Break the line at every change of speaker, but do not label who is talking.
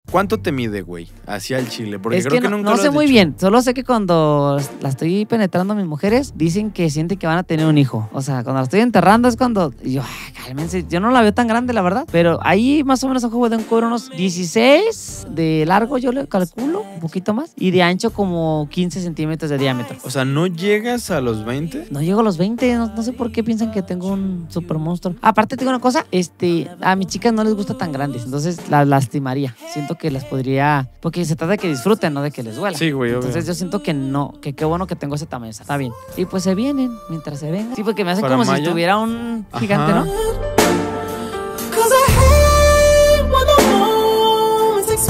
¿Cuánto te mide, güey? Hacia el chile. Porque
Es
creo
que
que nunca
no
lo
sé
has
muy
dicho.
bien. Solo sé que cuando la estoy penetrando a mis mujeres, dicen que sienten que van a tener un hijo. O sea, cuando la estoy enterrando es cuando... Y yo, ay, cálmense. Yo no la veo tan grande, la verdad. Pero ahí más o menos ojo de un cuero unos 16 de largo, yo le calculo, un poquito más. Y de ancho como 15 centímetros de diámetro.
O sea, ¿no llegas a los 20?
No llego a los 20, no sé por qué piensan que tengo un super monstruo. Aparte, tengo una cosa, a mis chicas no les gusta tan grandes, entonces las lastimaría. Siento que las podría, porque se trata de que disfruten, no de que les duela.
Sí, güey, obvio.
Entonces yo siento que no, que qué bueno que tengo ese tamaño, está bien. Y pues se vienen, mientras se vengan. Sí, porque me hacen
¿Para
como si
Maya?
estuviera un gigante,
Ajá.
¿no?